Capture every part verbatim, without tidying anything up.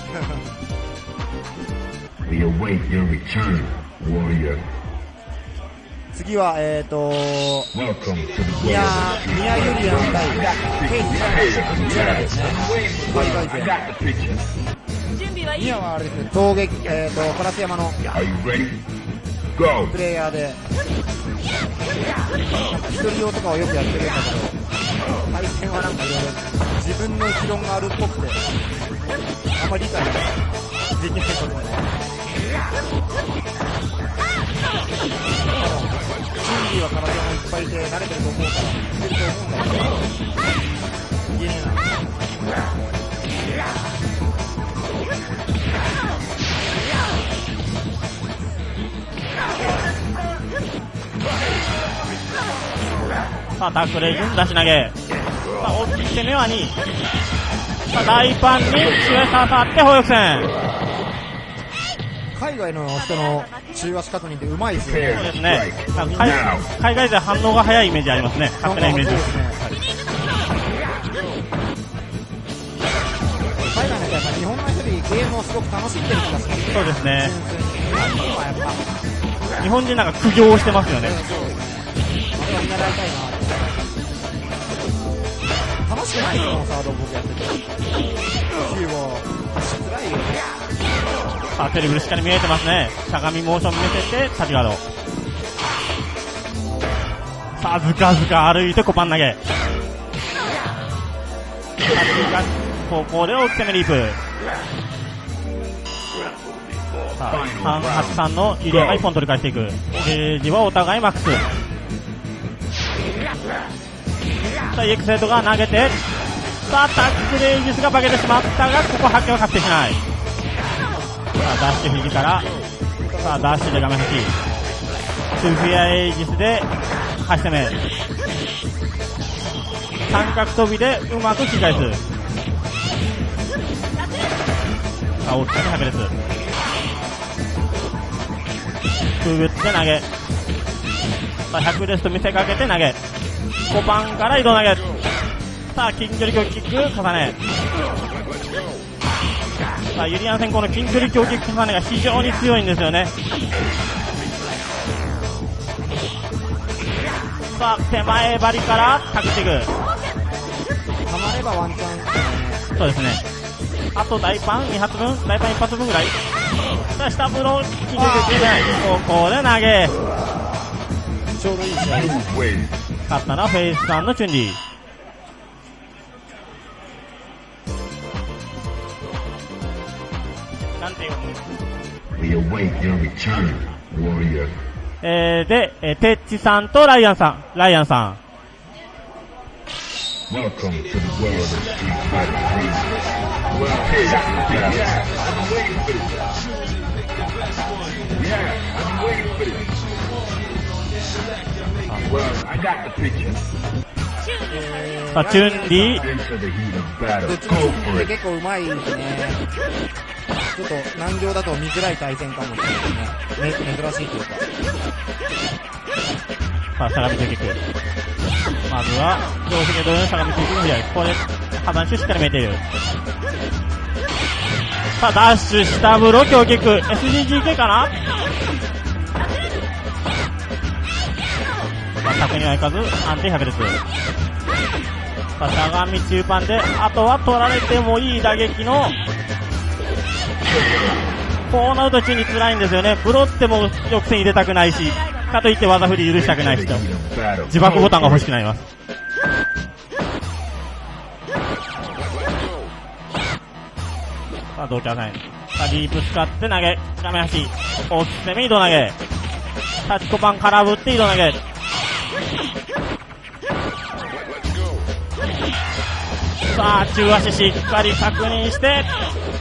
We await your return, warrior. 次はえーと Welcome to the ミヤ world. ミヤユリアン対ケイスさんの試合ですね。海外勢。ミヤはあれですね、闘撃、えーと烏山の Are you ready? Go. プレイヤーでなんか一人用とかをよくやってるんだけど、対戦はなんかいろいろ自分の持論があるっぽくてあんまり理解できないこともね。チュンリーは体もいっぱいいて慣れてると思うからいけると思うんだけど、いけねえな。 さあタックル出し投げ、さあ大きい攻めはに、さあ大パンに中足当たって放翼戦。 海外の人の中足確認ってうまいですよね。 そうですね、海, 海外で反応が早いイメージありますね、勝手なイメージです。 海外の人はやっぱ日本の人よりゲームをすごく楽しんでる気がします。 そうですね、 日本はやっぱ日本人なんか苦行をしてますよね。 そうそう、あれは見習いたいな。楽しくないよ、サード僕やってて。キューブ走りづらいよね。 さあテレビでしっかり見えてますね。しゃがみモーション見せて立ちガード。さあずかずか歩いてコパン投げ。ここで大き攻めリープ。さあさんはちさんのユリアがいっぽん取り返していく。ゲージはお互いマックス。さあ イーエックスエイト が投げて、さあタックルエイジスが化けてしまったが、ここ発見は確定しない。さあダッシュ肘から、さあダッシュで画面端、スフィアエイジスで端攻め、三角飛びでうまく切り返す。さあ大きくハケレス、クーブッツで投げ、さあひゃくレスと見せかけて投げ、コパンから移動投げ、さあ近距離強キック重ね、さあユリアン戦この近距離強キック重ねが非常に強いんですよね。さあ手前張りからタクティグ、 ハマればワンチャン。 そうですね、あと大パンに発分、大パンいっ発分ぐらい。さあ下ブロー近距離強キックでここで投げ、 ちょうどいい試合。 勝ったのはフェイスさんのチュンリー。なんていうの We await your return, warrior. えー、で、えー、テッチさんとライアンさん、ライアンさん。 Welcome to the world of Street Fighter three. Well, hey, yeah, I'm waiting for this. Yeah, I'm waiting for this. Well, I got the picture. さあチュンリー、 Into the heat of battle. どっち Go も for it. 結構うまいですね。ちょっと難行だと見づらい対戦かもしれないですね。珍しいというか。 さあしゃがみキック、まずは両手同様にしゃがみキックの左、ここで破断手しっかり見えている。さあダッシュ下ブロ強キック エスジージーケー かな。まあ、確認はいかず安定ひゃくです。さあしゃがみ中盤であとは取られてもいい打撃の、こうなると中に辛いんですよね。ブロっても抑制入れたくないし、かといって技振り許したくないしと、自爆ボタンが欲しくなります。さあ同キャラさん、さあリープ使って投げ、画面端大きく攻め移動投げ、タッチコパン空振って移動投げ、さあ中足しっかり確認して、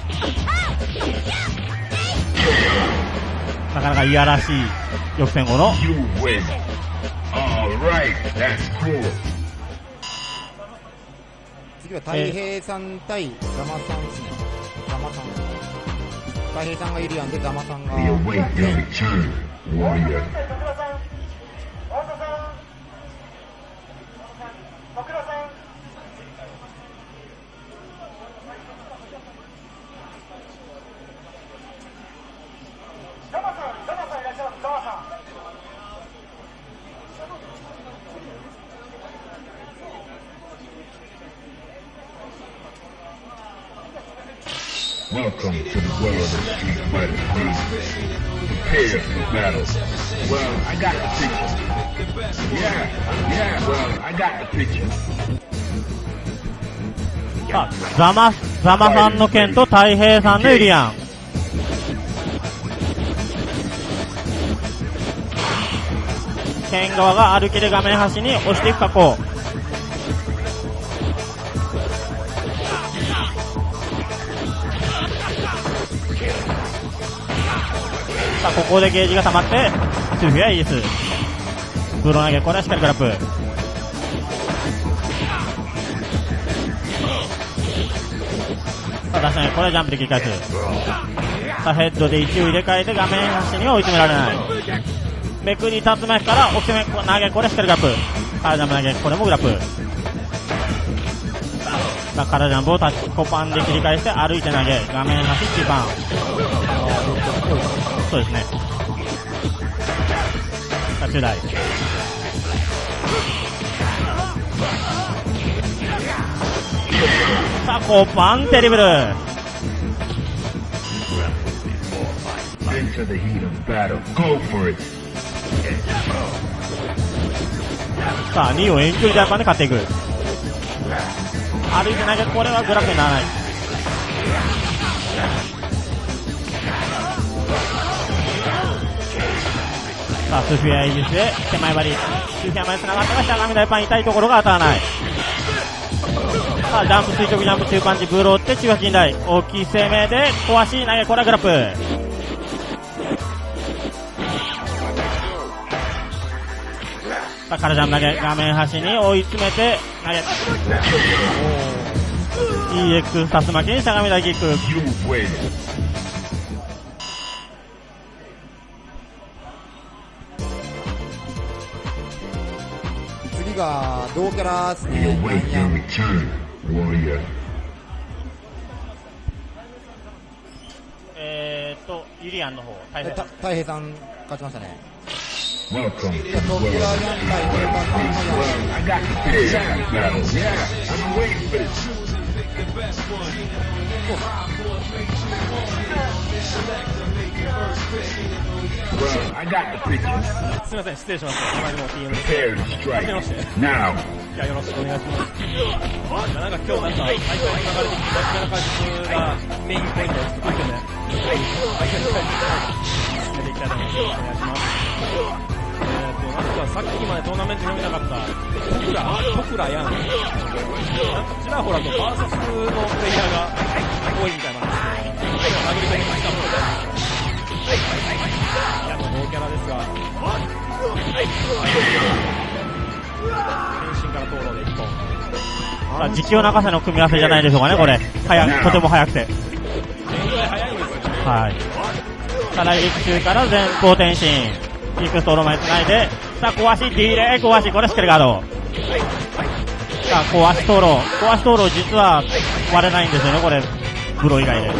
なかなかいやらしい予選後の You win. All right, that's cool. 次は太平さん対ガマさんですね。ガマさん。太平さんがユリアンでガマさんが。 We await your return, warrior. 太 Welcome to the world of Street Fighter three. Prepare for battle. Well, I got the picture. Yeah, yeah, well, I got the picture. さあ、ザマ、ザマさんの剣と太平さんのユリアン。剣側が歩きで画面端に押していく格好。さあ、ここでゲージが溜まって、スーフィアイース。ブロ投げ、これはしっかりグラップ。さあ、出し投げ、これはジャンプで切り返す。さあ、ヘッドで位置を入れ替えて画面端には追い詰められない。めくり竜巻から置き攻め投げ、これしっかりグラップ。カラジャンプ投げ、これもグラップ。さあ、カラジャンプをタッチコパンで切り返して歩いて投げ、画面端中パン。そうですね。さあ、中台。さあ、コパンテリブル。 Into the heat of battle. Go for it. さあ、にを遠距離ジャンパンで勝っていく。歩いて投げ、これはグラップにならない。さあ、スフィアイギスで手前張り。スフィアまで繋がったが、しゃがみ大パン痛いところが当たらない。さあ、ジャンプ垂直ジャンプ中パンチブローって中八近代。大きい生命で壊し投げ、これはグラップ。さあ、カラジャン投げ、画面端に追い詰めて投げ。イーエックス 竜巻にしゃがみ台キック。 次が同キャラですね。 We await your return, warrior. えーっと、ユリアンの方、太平た太平さん勝ちましたね。 Welcome to ド the キラ world ヤン of 対平板の Well, I got the picture of battle. Yeah, I'm waiting for this. Well, I got the picture. すみません、失礼しました。前の ティーエム です。 Prepare to はじめまして。 strike. Now. いや、よろしくお願いします。なんか今日なんか、大会に流れてきて、真面目な解説がメインポイントを作ってね、大会に進めていきたいと思います。お願いします。えーと、なんかさっきまでトーナメント読めなかった、トクラ、トクラやん。なんかちらほらとバーサスのプレイヤーが多いみたいなんですけど、殴り込みに来たもので、いや、もうノーキャラですが、変身から討論で一本。 さあ、実況泣かせの組み合わせじゃないでしょうかね、これ。早く、とても早くて。 現在早いんですよね。 はい。さあ、来陸中から前方転身。キックストローマに繋いで、さあ、壊し、ディレイ、壊し、これしっかりガード。さあ、壊しトーロー。壊しトーロー実は割れないんですよね、これ。ブロ以外で。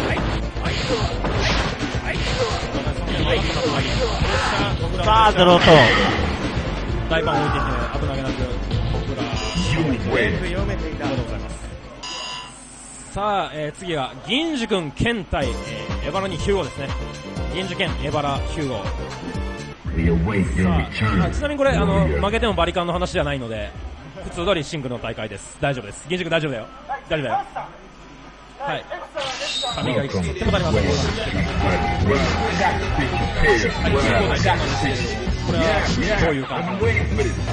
さあ、ゼロと。 大パン置いてて、危なげなく、僕ら、読めていたのでございます。さあ、えー、次は、銀樹君、剣対、えー、エバラにヒューゴですね。銀樹剣、エバラ、ヒューゴ。 We await your さあ、 return. あちなみにこれ、あの、 warrior. 負けてもバリカンの話じゃないので、普通通りシングルの大会です。大丈夫です。銀樹君大丈夫だよ。大丈夫だよ。はい。髪がいくつってことありますね。 Well, I got the picture. Prepare. Well, I got the picture. これは、どういう感 I'm じ waiting for this.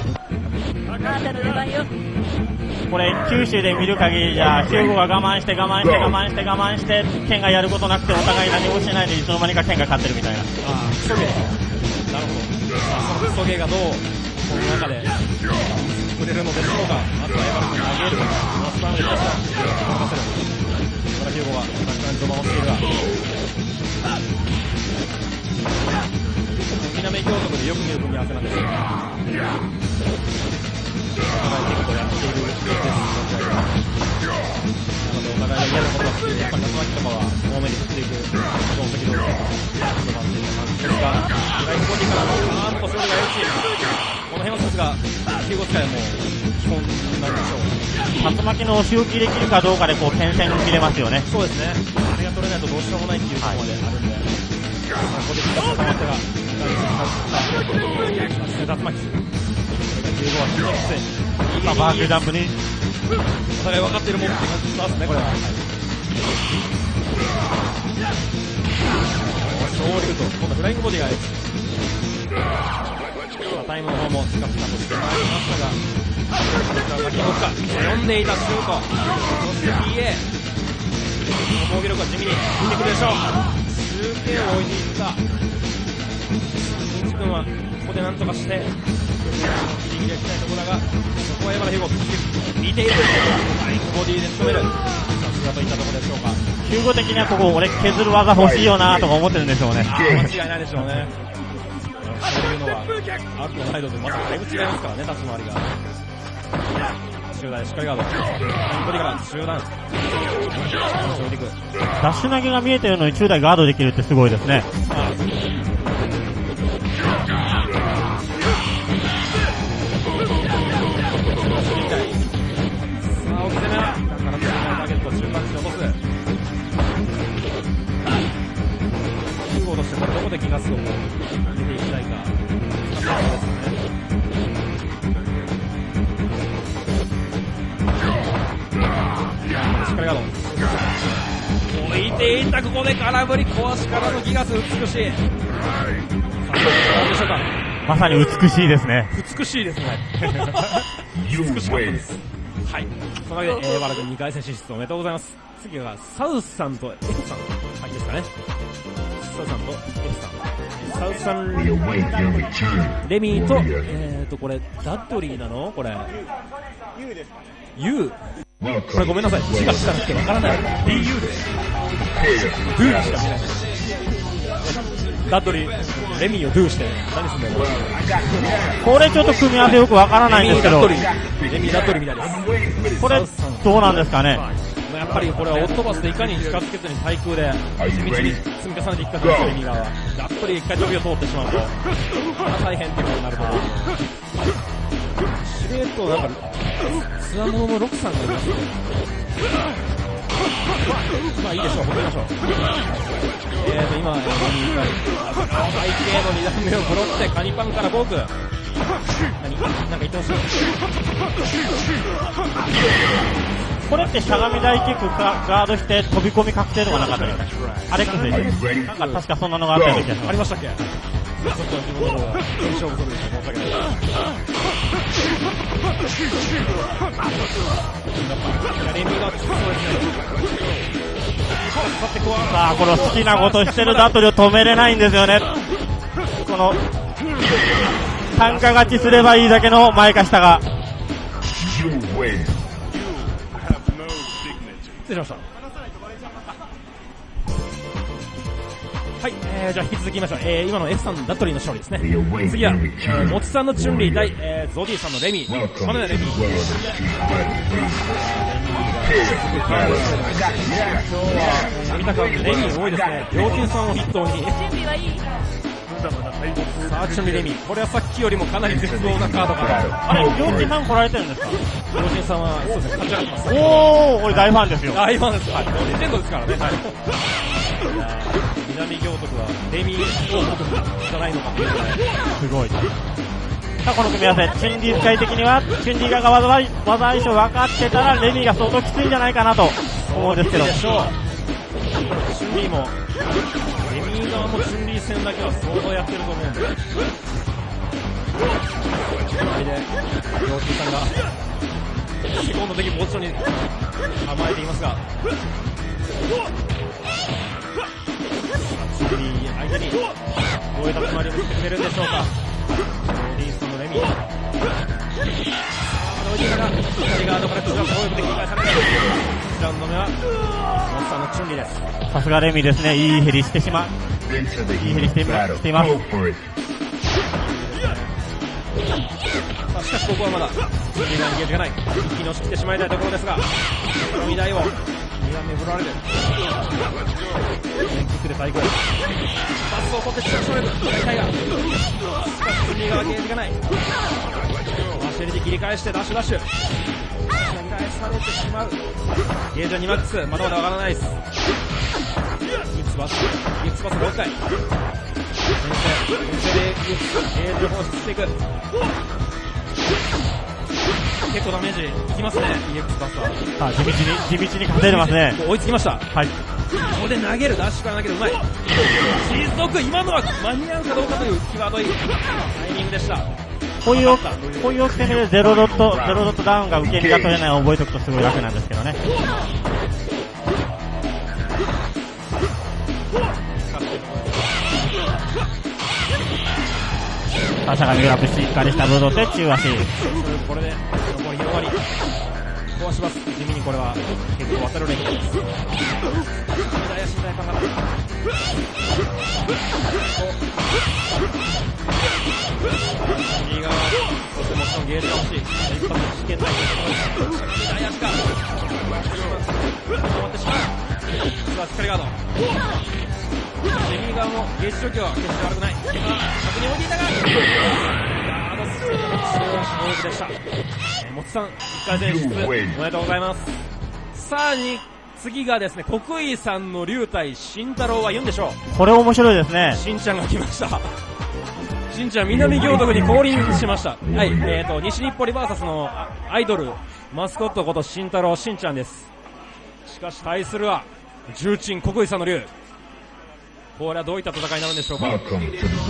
これ、九州で見る限りじゃ、ヒューゴが我慢して我慢して我慢して我慢して、剣がやることなくてお互い何もしないでいつの間にか剣が勝ってるみたいな。 ああ、クソゲー。なるほど。さあ、そのクソゲーがどう、この中で、作れるのでしょうか。あとはエバラ君が投げる。マスターの出した。任せる。まだヒューゴは、確かに序盤をしているが。南京都でよく見る組み合わせなんですが、お互い結構やっているです。なのでお互いが嫌なことが好きで、やっぱり竜巻とかは多めに振っていく、その時々序盤でいった感じですが、ライフボディからのアームとそれがエッチ、この辺はさすが、ヒューゴ使いはもう基本なんでしょう。 竜巻の押し置きできるかどうかでこう点線見れますよね。 そうですね。あれが取れないないとどうしようもないっていうところまであるんで、ここでピタッと溜まってが、竜巻。これがじゅうごは非常にきつい。 さあ、バークジャンプに。 お互い分かっているもんって感じしますね、これは。勝利と、今度フライングボディがある。タイムの方もピカピカとしてまいりましたが、こちらがか読んでいたシュート、そして ピーエー、防御力は地味に効いてくるでしょう。中継を置いていった新地君はここでなんとかしてギリギリ行きたいところだが、そこは山田ヒューゴ見ている。ボディで仕留める、さすがといったところでしょうか。 ヒューゴ的にはここ俺削る技欲しいよなとか思ってるんでしょうね。 間違いないでしょうね。そういうのはアルトのサイドでまただいぶ違いますからね、立ち回りが。集団しっかりガード、ボディから集団ダッシュ投げが見えてるのに中台ガードできるってすごいですね。 ああ、さあ奥攻めだからターゲットを中間地に落とす。ヒューゴとしてこれどこでギガスを出ていきたいか、そうですね。しっかりガード置いていた。ここで空振り壊しからのギガス、美しい。さあどうでしょうか。 まさに美しいですね。 美しいですね。美しかったです。はい。そのわけで、えー、バラ君にかい戦進出おめでとうございます。次がサウスさんと F さん、はいですかね。サウスさんと F さん。サウスさん、レミーと、えーと、これ、ダッドリーなのこれ。ユー。これごめんなさい。字が下なくてわからない。ディーユー です。ドゥーにしか見ない。ダッドリー、レミーをドゥーして、何すんだよ。 これちょっと組み合わせよくわからないんですけど。 レミーダッドリーみたいです。 これ、どうなんですかね。 やっぱりこれはオットバスでいかに近づけずに対空で地道に積み重ねていくかというレミー側はダッドリー一回飛びを通ってしまうと大変っていうことになると司令塔なんかつわもののロクさんがいますね。まあいいでしょう、ほっときましょう。えーと今、えー、背景のに段目をブロってカニパンからボーク何なんか言ってほしい。 これってしゃがみ台キックかガードして飛び込み確定とかなかったですか。アレックスでしょ。なんか確かそんなのがあったような気がします。 ありましたっけ。ちょっと自分の方が検証不足でした。申し訳ない。レミがきつそうですね。 さあこの好きなことしてるダットリを止めれないんですよね。この単価勝ちすればいいだけの前か下が。 失礼しました。はい、えー、じゃあ引き続きいきましょう。えー、今の F さんダットリーの勝利ですね。次は、えー、モチさんのチュンリー対、えー、ゾディさんのレミー。まだねレミー。今日は見た感じレミー多いですね。両金さんを筆頭に。さあチュンリーレミー。これはさっきよりもかなり絶望なカードから。 あれ両金さん来られてるんですか。 両金さんはそうですね、勝ち上がってます。 おー、これ大ファンですよ。 大ファンです。はい、レジェンドですからね。はい。南行徳はレミー王国じゃないのかっていうぐらいすごい。さあこの組み合わせ、チュンリー使い的にはチュンリー側が技技相性分かってたらレミーが相当きついんじゃないかなと思うんですけど。 でしょう。チュンリーもレミー側もチュンリー戦だけは相当やってると思うんで。左で両金さんがセコンド的ポジションに構えていますが。チュンリー相手にどういったつまりを見せてくれるんでしょうか。リーストのレミー。さあ、ロイディから左側のからクジラ攻撃で切り返される。いちラウンド目はモッサーのチュンリーです。 さすがレミーですね。いいヘリしてしまう。いいヘリしています。しています。 さあ、しかしここはまだチュンリーが逃げ時がない。一気に押し切ってしまいたいところですが、その未来をに段目振られる。キックで対抗。パスを取ってしまう大会が。しかしチュンリー側ゲージがない。足襟で切り返してダッシュダッシュ。切り返されてしまう。ゲージはにマックス、まだまだ上がらないです。 スバス、イーエックスバスもういっかい。先制、先制で イーエックス、ゲージを放出していく。結構ダメージいきますね、イーエックスバスは。 さあ、地道に、地道に稼いでますね。 追いつきました。 はい。 ここで投げる、ダッシュから投げる、うまい。退く、今のは間に合うかどうかという際どいタイミングでした。 こういう、こういう起点でゼロドット、ゼロドットダウンが受け身が取れないを覚えておくとすごい楽なんですけどね。他者がグラップしっかりしたブドウで中足。 これで残り広がり壊します。地味にこれは結構渡る連携です。信頼信頼感がある。右側、そしてもちろんゲージが欲しい。一発の試験台。信頼足か。止まってしまう。さあ、スカリガード。右側もゲージ状況は決して悪くない。今、確認置いていたが、ガードスピードの強い攻撃でした。えー、もつさん、いっかい戦出、おめでとうございます。さあに、次がですね、国井さんの龍対慎太郎は言うんでしょう。 これ面白いですね。 しんちゃんが来ました。しんちゃん、南行徳に降臨しました。はい、えーと、西日暮里 ブイエス のアイドル、マスコットこと慎太郎しんちゃんです。しかし対するは、重鎮国井さんの龍。これはどういった戦いになるんでしょうか。 そう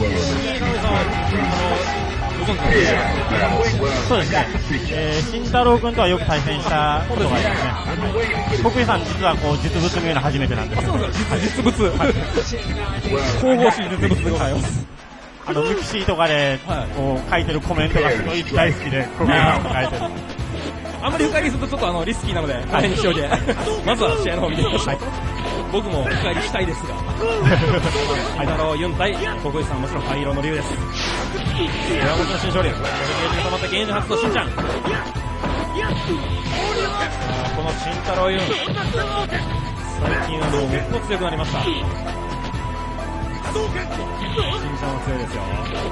ですね、えー、慎太郎君とはよく対戦したことがありますね。国井さん実はこう実物見るの初めてなんですけど、 実物、はい、神々しい実物でございます。 あのミクシーとかでこう書いてるコメントがすごい大好きで、国井さんが書いてる。 あんまり深入りするとちょっとあのリスキーなので、大変にしておいて、まずは試合の方を見てみましょう。はい、僕も深入りしたいですが、はい太郎ユン対国井さん、もちろん灰色の竜です。山本の新勝利、ゲージが溜まったゲージ初のしんちゃん。この慎太郎ユン、最近はもうめっぽ強くなりました。しんちゃんも強いですよ。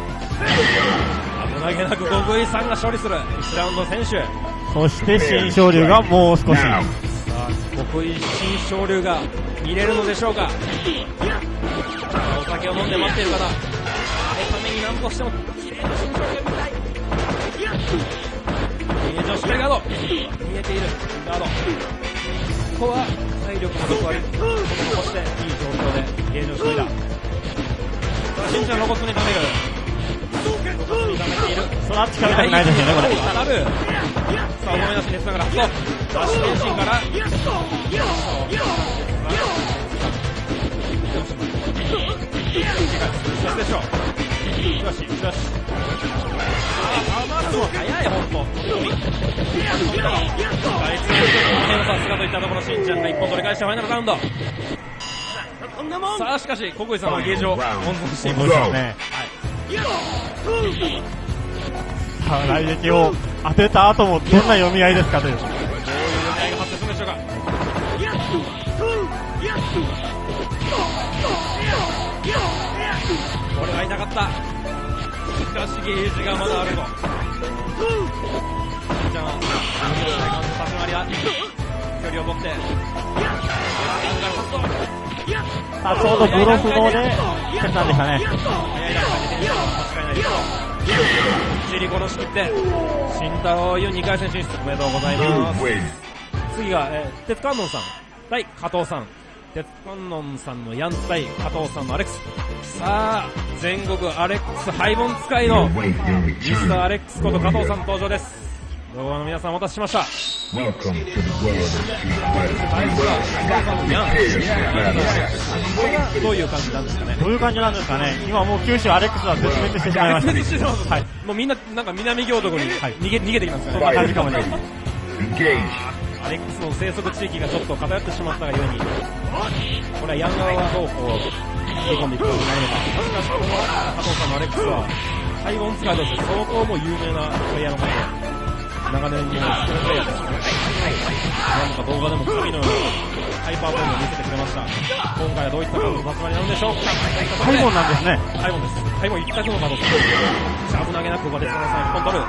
危なげなく国井さんが勝利するいちラウンド選手。 そして新勝龍がもう少し。 さあ、国井新勝龍が見れるのでしょうか。お酒を飲んで待っている方、あのために何としても綺麗な新勝龍が見たい。ゲージのしっかりガード見えているガード。ここは体力の残り残していい状況でゲージをしのいだ。さあ、しんちゃんロボットに溜める。ロボットに溜めている。 そのあっちからないですよね、これ。 当たる。さあ、思い出し熱ながら発動。ダッシュ変身から、でしょう。よし、よし。ああ、まずも早い、ほんと。さすがといったところ、しんちゃんが一本取り返してファイナルラウンド。さあ、しかし、国井さんはゲージを温存しています。ね。 さあ、来撃を当てた後もどんな読み合いですかという。 どういう読み合いが発生するんでしょうか。これは痛かった。しかしゲージがまだあると。しんちゃんは立ち回りは距離を取ってさあ、ちょうどブロフので決断でしたね。 早い段階で出てるのは間違いないです。じり殺しきって慎太郎ユンにかい戦進出おめでとうございます。次が、えー、鉄観音さん対加藤さん。鉄観音さんのヤン対加藤さんのアレックス。さあ、全国アレックスハイボン使いのミスターアレックスこと加藤さん登場です。動画の皆さんお待たせしました。どういう感じなんですかね。 どういう感じなんですかね。今もう九州アレックスは絶滅してしまいました。 絶滅してます。はい。もうみんななんか南行徳に逃げ逃げてきたんですよね。 そんな感じかもしれない。 アレックスの生息地域がちょっと偏ってしまったがゆえに、これはヤン側はどうこう切り込んでいくかもしれないのか。しかしこの加藤さんのアレックスはハイボン使いとして相当もう有名なプレイヤーの方で、長年にもスクールプレイヤーですね。なんか動画でも神のようなハイパーボールを見せてくれました。今回はどういった数の集まりなのでしょうか。 ハイボンなんですね。 ハイボンです。ハイボン一択の加藤さん。シャープ投げなくここで鉄観音さん一本取る。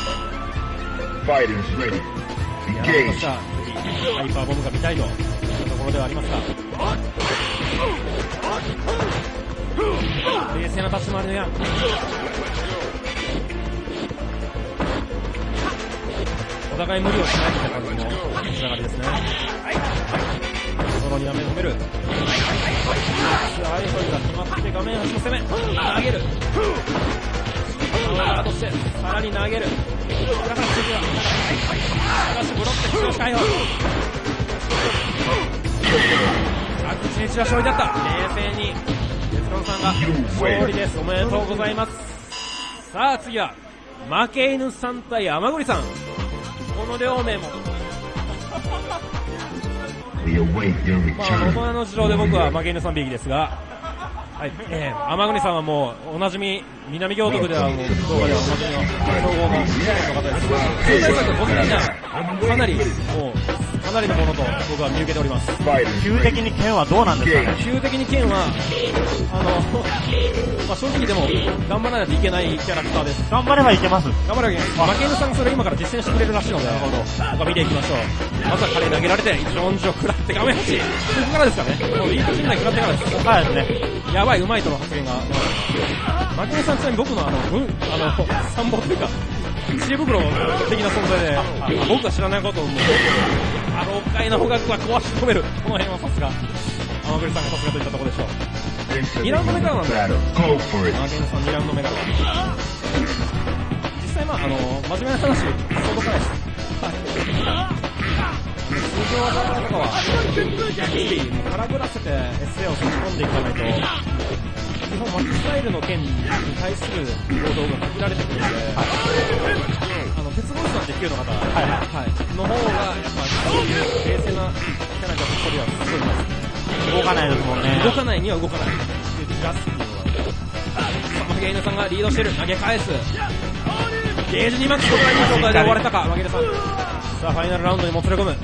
Fighters ready. Engage. ハイパーボムが見たいというとこころではありますが、冷静な立ち回りの矢。お互い無理をしないという感じの立ち上がりですね。ソロには目止める。アイソルが決まって画面端の攻め、投げる。ガードしてさらに投げる。だから次はしかしブロックで強し解放。着地に散らし置いてあった。冷静に鉄丸さんが勝利です。おめでとうございます。さあ次は負け犬さん対甘栗さん。この両名もまあ大人の事情で僕は負け犬さんびいきですが、はい、えー、天国さんはもうおなじみ、南京都区ではもう動画ではおなじみの総合の方です。全体作個人的にはかなりもうかなりのものと僕は見受けております。 急的に剣はどうなんですかね。 急的に剣はあの、まあ、正直でも頑張らないといけないキャラクターです。 頑張ればいけます。 頑張ればいけます。負け犬さんそれ今から実践してくれるらしいので、なるほど。僕は見ていきましょう。まずは彼に投げられて一音上食らって画面端。ここからですかね。もういい年代食らってからです。 ここからですね。 やばい、うまいとの発言が。負け犬さんちなみに僕のあの、うん、あの、参謀というか、知恵袋的な存在で、僕が知らないことをもう、あの、岡井の捕獲は壊し止める。この辺はさすが、天栗さんがさすがといったところでしょう。にラウンド目からなんで、天栗さんにラウンド目から。実際まあ、あの、真面目な話、そうとかないです。はい。通常技とかは、逆に空振らせて エスエー を差し込んでいかないと、基本マッチスタイルの剣に対する行動が限られてくるので、はい、あの鉄ゴルフさんってきゅうの方、はいはい、の方がやっぱそういう冷静なキャラがそれはすごいますね。 動かないですもんね。 動かないには動かない。ジラスっていうのが。さあ、ゲイヌさんがリードしてる。投げ返す。ゲージにマックスことがいい状態で終われたか、マゲルさん。さあ、ファイナルラウンドにもつれ込む。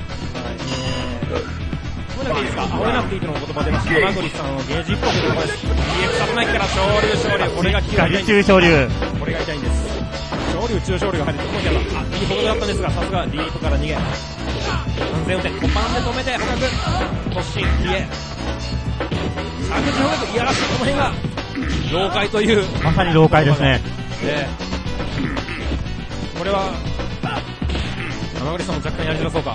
止めなくていいですか。止めなくていいとの言葉出ました。天栗さんをゲージいっぽんというところです。ディーエフ させないから昇竜昇竜。これが効かない。 中昇竜。 これが痛いんです。昇竜中昇竜が入るところにあった。あ、いいところだったんですが、さすが ディーエフ から逃げ。安全運転。コパンで止めて、捕獲。突進、消え。着地捕獲、いやらしい、この辺が、老解という。 まさに老解ですね。 で、これは、天栗さんも若干やりづらそうか。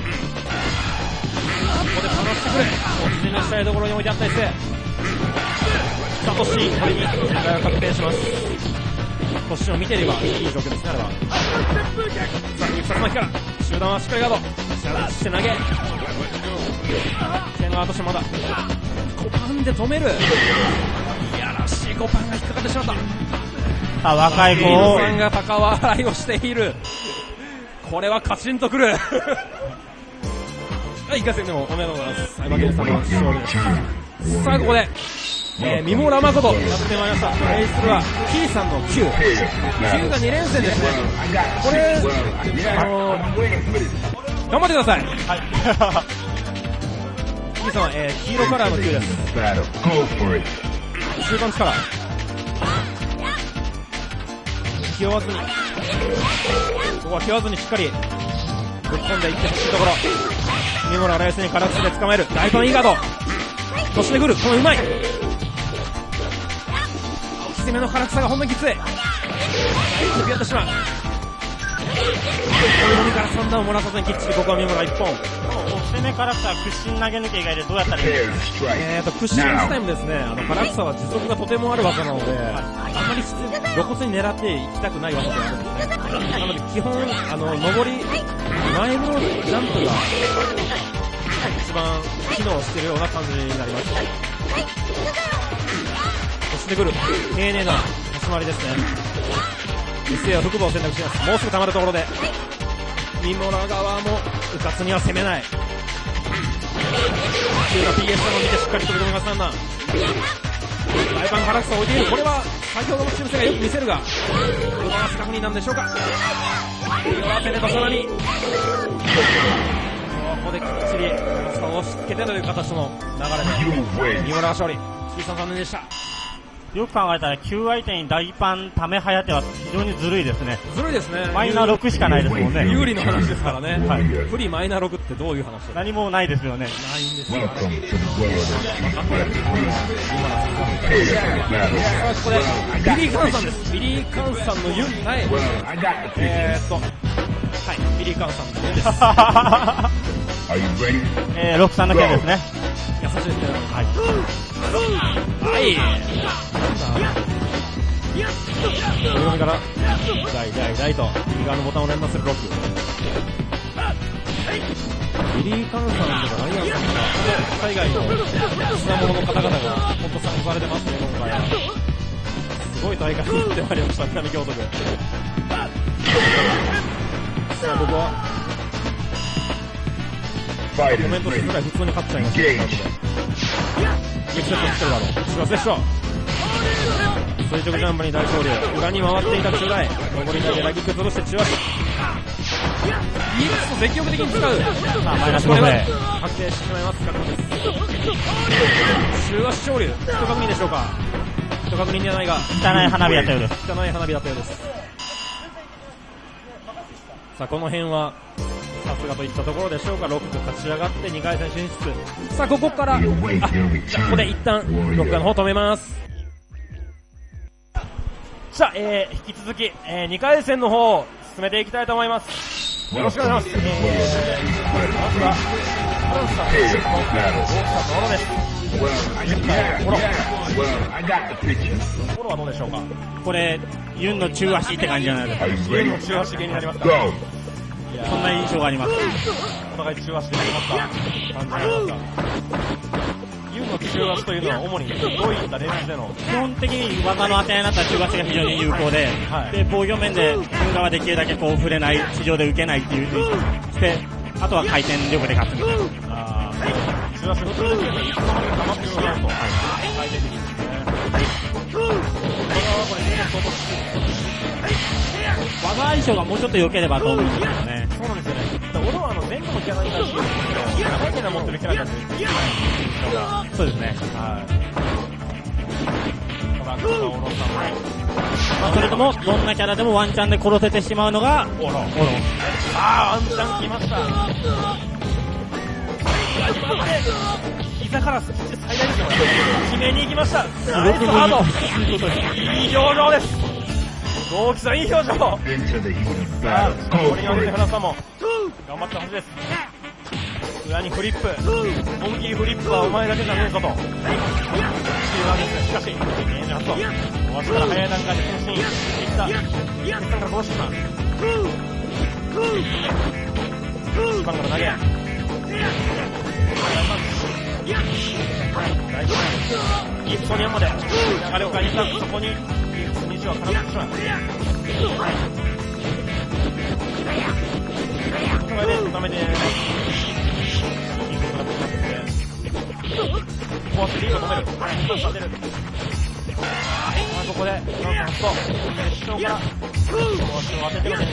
ここで離してくれ。突進のしたいところに置いてあったりして。さあ、突進、これに展開が確定します。突進を見ていればいい状況ですね、あれは。さあ、さつまきから、集団はしっかりガード。しゃらして投げ。剣の後してまだ。コパンで止める。いやらしいコパンが引っかかってしまった。 さあ、若い子を。 さんが高笑いをしている。これはカチンとくる。はい、一回戦でもおめでとうございます。相葉健さんの勝利です。さあ、ここで、えー、ミモラ誠やってまいりました。対するは、キーさんのきゅう。きゅうがに連戦ですね。これ、あのー、頑張ってください。はい。キーさんは、えー、黄色カラーのきゅうです。終盤力。気負わずに。ここは気負わずにしっかり、ぶっ込んでいってほしいところ。ミモラ冷静に空口で捕まえる。大パンいいガード。そしてくる。このうまい。きつめの空草がほんのきつい。大首やってしまう。海からさん段を漏らさずにきっちりここはミモラいっぽん。 攻めからさ、屈伸投げ抜け以外でどうやったらいいですか。 えーと、屈伸自体もですね、あの、唐草は持続がとてもある技なので、あんまり露骨に狙っていきたくない技であるんですね。なので、基本、あの、上り、前のジャンプが、一番機能してるような感じになります。押してくる。丁寧な立ち回りですね。エスエー は腹部を選択します。もうすぐ溜まるところで。ミモラ側も、うかつには攻めない。急な ピーエス なのを見てしっかり飛び込みます、なんだ。大盤唐草を置いている。これは、先ほどの修正がよく見せるが、バランス確認なんでしょうか。弱手でとさらに。ここできっちり、唐草を押し付けてという形の流れで、ミモラ勝利。キーさん残念でした。 よく考えたらきゅう相手に大パンためはやては非常にずるいですね。 ずるいですね。 マイナーろくしかないですもんね。 有利の話ですからね。 はい。 不利マイナーろくってどういう話ですか？ 何もないですよね。 ないんですよ。 Welcome to the world of Street Fighter three. Prepare for battle. さあここでビリー・カンさんです。ビリー・カンさんのユン対 Well, I got the え picture. ーっとはいビリー・カンさんのユンです。 Are you ready? えー、ろくさんの件ですね。 優しいですね。 はい。 はい読みから大大大と右側のボタンを連打するロック。ビリー・カンさんとかライアンさんとか海外の品物の方々が本当参加されてますね。今回はすごい大会に行ってまいりました南京都で。さあここはコ Fighters メントするぐらい ready. 普通に勝っちゃいました。 Engage. 激セットしてるだろう。シュワセッショ垂直ジャンプに大勝利。裏に回っていた中大上り投げラギック潰して中足 イーエックス を積極的に使う。 さあ、マイナスこれはごで。 確定してしまいます。中足昇竜一確認でしょうか。一確認じゃないが汚い花火やったようです。 汚い花火だったようです。さあこの辺はさすがといったところでしょうか。ロック勝ち上がってにかい戦進出。さあここからあ We await your ここで return. 一旦ロックの方止めます。さあ、えー、引き続き、えー、にかい戦の方を進めていきたいと思います。よろしくお願いします。 Welcome to the world of Street Fighter まずはアランさん Prepare for battle. 大木さんのオロです。 Well, I, yeah, yeah. Well, I got the picture. オロはどうでしょうか。 これ、ユンの中足って感じじゃないですか。 Are you ユンの ready? 中足芸になりますか。 Go. いやーそんな印象があります。 お互い中足でやりますか。感じられますか。ユンの中足というのは主にどういったレンジでの基本的に技の当てになった中足が非常に有効で、 はいで防御面でユン側できるだけこう触れない、地上で受けないっていう風にして、あとは回転力で勝つみたいな。 あー中足普通ですけどいつの間にか溜まってしまうと回転的ですね。これはこれ相当きついです。 技相性がもうちょっと良ければと思うんですけどね。 そうなんですよね。オロはあの全部のキャラに対して長いキャラ持ってるキャラだとそうですね。 はいトラックとオロさんもまあ、それともどんなキャラでもワンチャンで殺せてしまうのがオロオロあーワンチャン来ました。膝から最大ですよ。決めに行きました。ナイスハード。いい表情です。大木さんいい表情。 Into the heat of さあ battle. こ Go れに合わせ for て it. 船さんも頑張ってほしいです。裏にフリップモンキーフリップはお前だけじゃねえぞとしているわけです。しかしゲージ発動わしから早い段階で先進していった決算から殺してしまう。一番から投げ大丈夫ギフソニアまで流れを変えに行った。そこにギフスにじゅうは絡まってしまう。これでダメでいいことがなってここはスリーを止める。立てる。さあここでなんと決勝から足を当てての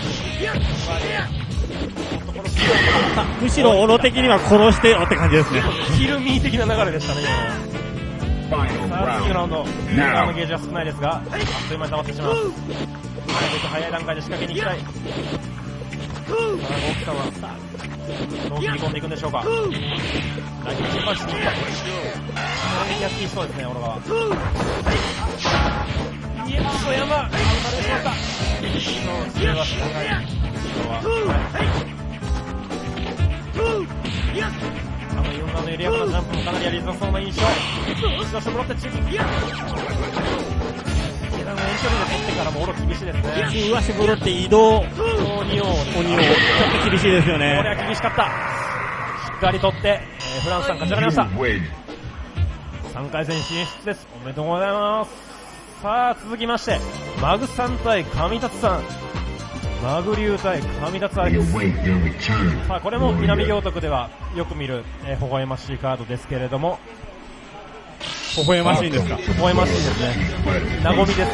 むしろオロ的には殺してよって感じですね。 ヒルミー的な流れでしたね今の。 Final さあ次のラウン round. ド今のゲージは少ないですがあっという間に溜まってしまいます。なるべく早い段階で仕掛けに行きたい。さあ大木さんはさあどう切り込んでいくんでしょうか。ラインチパンチに行った。攻撃やっていそうですねオロガは。イエスの山アウトでしまった。の強いはし高い。あのいろんなのエリアからのジャンプもかなりやりづらそうな印象。一度してもらって中継階段の遠距離で取ってからもオロ厳しいですね。 中足ブロって移動鬼を鬼をちょっと厳しいですよね。 これは厳しかった。しっかり取って、えー、フランスさん勝ち上がりました。 You win. さんかい戦進出です。おめでとうございます。さあ続きましてマグさん対上達さん。マグ流対上達アイ We です。 await your return. さあこれも南行徳ではよく見る、えー、微笑ましいカードですけれども、 微笑ましいんですか。 微笑ましいですね。和みですよ。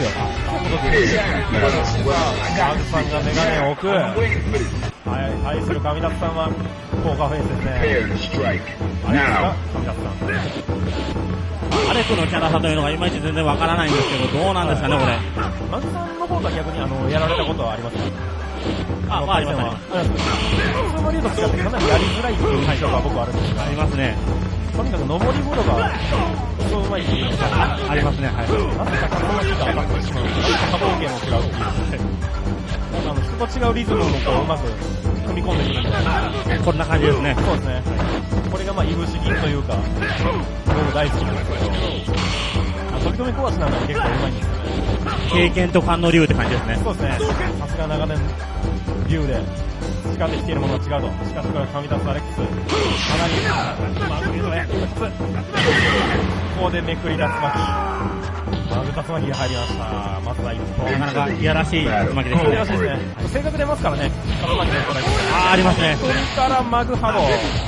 マグさんがメガネを置く。はい、対する上田さんはポーカーフェイスですね。あれですか、上田さん。 アレクのキャラ差というのがいまいち全然わからないんですけど、どうなんですかね、これ。 マグさんの方が逆にあのやられたことはありますか？ あ、まあありますね。 普通の竜と違ってかなりやりづらいっていう印象が僕はあるんですが、 ありますね。 とにかく上り風呂がそううまいっていうのがありますね、はい。 なぜかこの木が当たってしまう。なぜか波動拳も違うっていう。あの人と違うリズムをこううまく組み込んでくるみたいな。 こんな感じですね。 そうですね。これがまあいぶし銀というか、僕大好きなんですけど、飛び込み壊しなんかも結構うまいんですよね。 経験と勘の竜って感じですね。 そうですね。さすが長年竜で誓ってきているものは違うと。しかしこれは神立つアレックス。かなりうまくリズムでここでめくり竜巻。マグ竜巻が入りました。まずは一歩。 なかなかいやらしい竜巻ですね。 いやらしいですね。性格出ますからね。竜巻のトライ。 あー、ありますね。 それからマグハロー。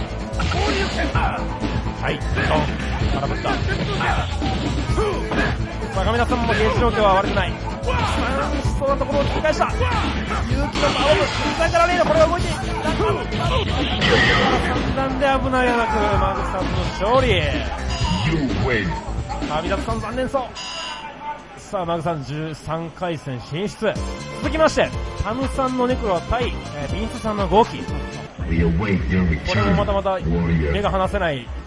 はい、ドン。空振った。さあ、上田さんもゲージ状況は悪くない。そうなところを切り返した。勇気のパワーを切り替えたらねえな、これは動いていった。三段で危ないやなく、マグさんの勝利。上田さん残念そう。さあ、マグさんじゅうさんかい戦進出。続きまして、タムさんのネクロ対、えー、ビンスさんの号機。これもまたまた目が離せない